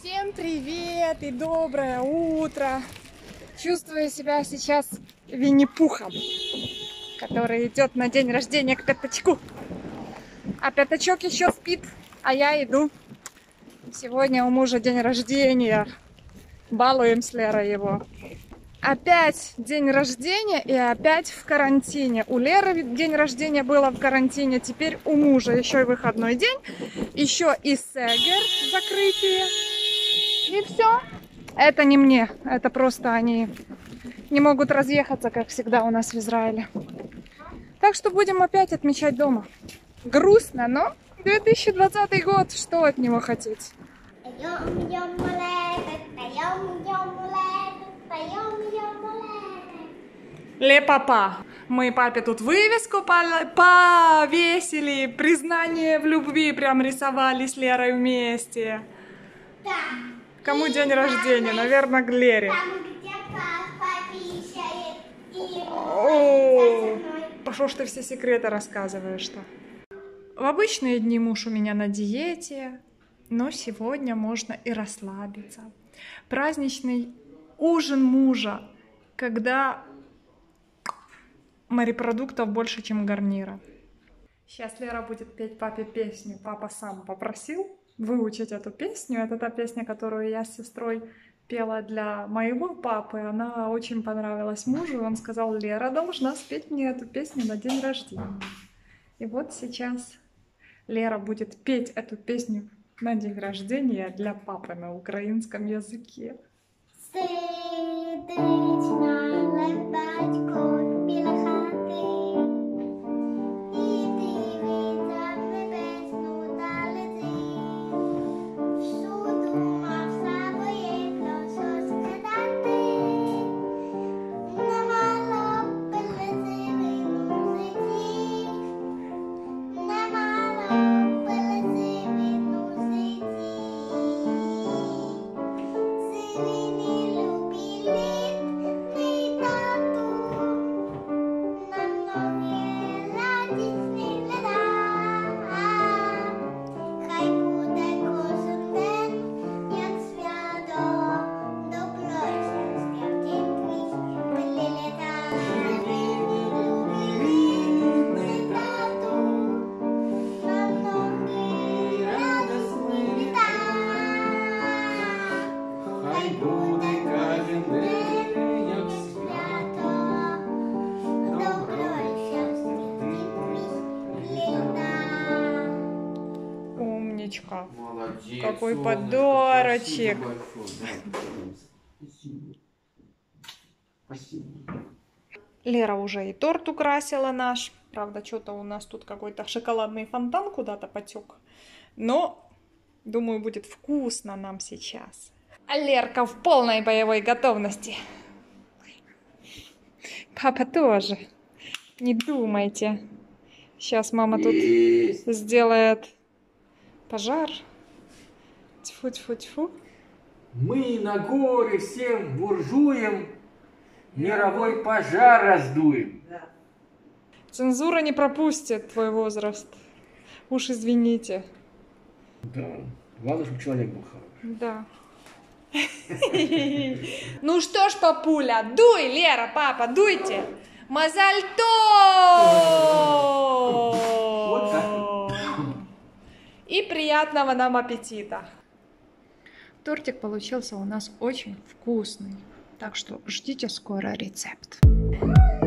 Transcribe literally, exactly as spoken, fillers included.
Всем привет и доброе утро! Чувствую себя сейчас Винни-Пухом, который идет на день рождения к пятачку. А пятачок еще спит, а я иду. Сегодня у мужа день рождения. Балуем с Лерой его. Опять день рождения и опять в карантине. У Леры день рождения было в карантине, теперь у мужа еще и выходной день. Еще и Сегер закрытие. И все. Это не мне, это просто они не могут разъехаться, как всегда у нас в Израиле. Так что будем опять отмечать дома. Грустно, но две тысячи двадцатый год, что от него хотеть? Ле папа. Мы папе тут вывеску повесили, признание в любви прям рисовали с Лерой вместе. Да. Кому день рождения? Наверное, Глере. Там, где папа пишет, и О, пошел ж ты все секреты рассказываешь-то. В обычные дни муж у меня на диете, но сегодня можно и расслабиться. Праздничный ужин мужа, когда морепродуктов больше, чем гарнира. Сейчас Лера будет петь папе песню. Папа сам попросил выучить эту песню. Это та песня, которую я с сестрой пела для моего папы. Она очень понравилась мужу. Он сказал: Лера должна спеть мне эту песню на день рождения. И вот сейчас Лера будет петь эту песню на день рождения для папы на украинском языке. Умничка. Молодец. Какой солнышко, подарочек. Спасибо большое. Спасибо. Спасибо. Лера уже и торт украсила наш. Правда, что-то у нас тут какой-то шоколадный фонтан куда-то потек. Но, думаю, будет вкусно нам сейчас. А Лерка в полной боевой готовности. Папа тоже. Не думайте. Сейчас мама тут Есть. сделает пожар. Тьфу-тьфу-тьфу. Мы на горе всем буржуям мировой пожар раздуем. Цензура не пропустит твой возраст. Уж извините. Да. Главное, чтобы человек был хороший. Да. Ну что ж, папуля, дуй, Лера, папа, дуйте. Мазальто! И приятного нам аппетита. Тортик получился у нас очень вкусный. Так что ждите скоро рецепт.